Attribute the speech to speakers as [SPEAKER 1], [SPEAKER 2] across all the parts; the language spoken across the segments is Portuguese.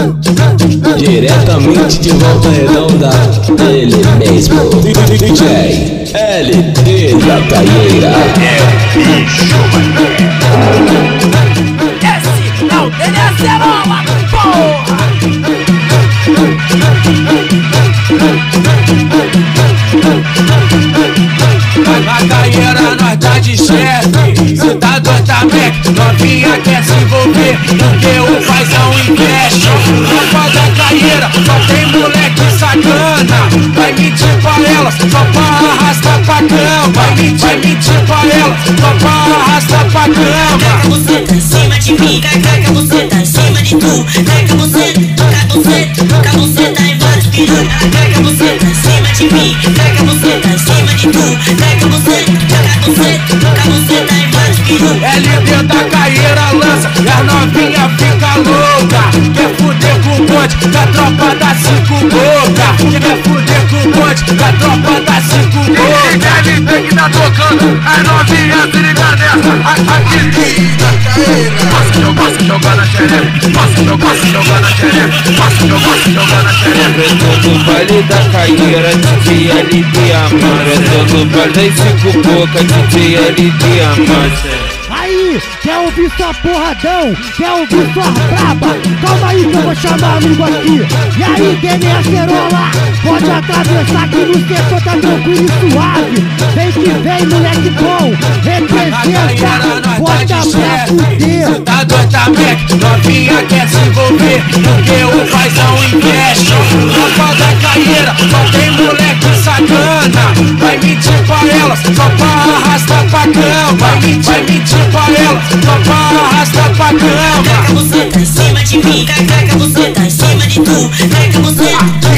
[SPEAKER 1] Diretamente de Volta Redonda, ele mesmo, DJ LD da Taieira.
[SPEAKER 2] Esse não tem acerola, porra!
[SPEAKER 3] Na Taieira nós tá de chefe, cê tá doido também, novinha quer se envolver, porque o paizão investe. Tropa da Taieira, só tem moleque sacana, vai mentir pra ela, só pra arrastar pra cama. Vai mentir pra ela, só pra arrastar pra cama.
[SPEAKER 4] Taca você tá em cima de mim, taca você tá em cima de tu. Taca você tá em vários piranha. Taca você tá em cima de mim, taca você tá em cima de tu. Taca você tá em vários piranha.
[SPEAKER 3] LD da Taieira lança e a novinha fica louca. Quer fuder com o bonde da tropa da cinco boca. Quer fuder com o bonde da tropa da cinco boca. LD que tá tocando, a novinha se liga nessa. Aqui posso jogar na xereca, posso jogar na xereca, posso jogar na xereca.
[SPEAKER 5] Eu tô no baile da Taieira, DJ LD Amaro. Eu tô no baile das cinco boca, DJ LD Amaro.
[SPEAKER 6] Aí, quer ouvir sua porradão? Quer ouvir sua braba? Calma aí que eu vou chamar amigo aqui. E aí, Denê Acerola, pode atravessar aqui no setor, tá tranquilo e suave. Vem que vem, moleque bom, representa, bota pra fuder.
[SPEAKER 3] Cê tá doido também, novinha quer se envolver, porque o paizão investe. Tropa da Taieira, só tem moleque sacana, vai mentir pra ela, só pra arrastar pra cama. Vai mentir pra ela, só pra arrastar pra cama.
[SPEAKER 4] Taca você tá em cima de mim, taca você tá em cima de tu. Taca você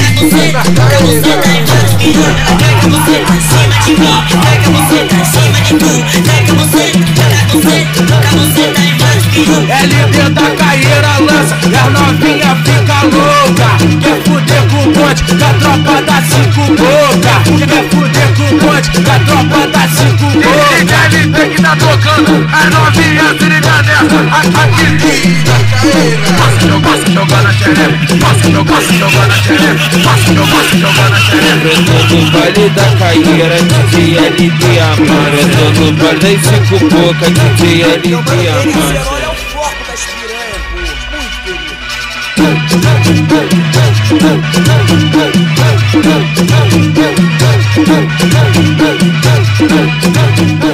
[SPEAKER 4] tá em vários piranha. Taca você tá em cima de mim, taca você tá em cima de tu. Taca você tá em vários piranha.
[SPEAKER 3] LD da Taieira lança e a novinha fica louca. Quer fuder com o bonde da tropa da cinco boca. Quer fuder com o bonde da tropa da cinco boca. LD que tá tocando, a novinha se liga nessa. Aqui posso jogar na xereca, posso jogar na xereca, posso jogar na xereca.
[SPEAKER 5] Eu tô no baile da Taieira, DJ LD Amaro. Eu tô no baile das cinco boca, DJ LD Amaro.
[SPEAKER 2] Olha o foco das piranhas, pô, muito querido.